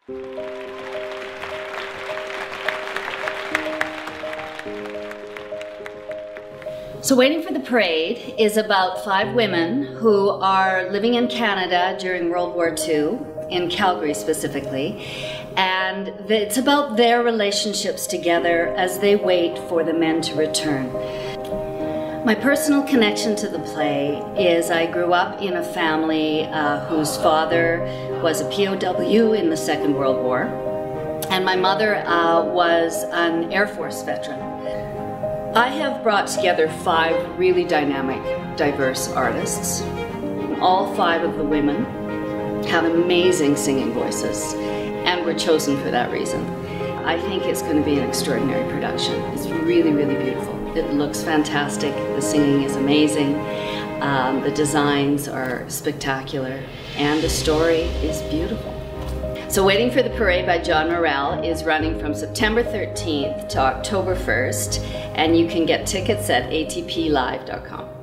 So Waiting for the Parade is about 5 women who are living in Canada during World War II, in Calgary specifically, and it's about their relationships together as they wait for the men to return. My personal connection to the play is I grew up in a family whose father was a POW in the Second World War, and my mother was an Air Force veteran. I have brought together 5 really dynamic, diverse artists. All 5 of the women have amazing singing voices, and were chosen for that reason. I think it's going to be an extraordinary production. It's really, really beautiful. It looks fantastic. The singing is amazing. The designs are spectacular, and the story is beautiful. So Waiting for the Parade by John Murrell is running from September 13th to October 1st, and you can get tickets at atplive.com.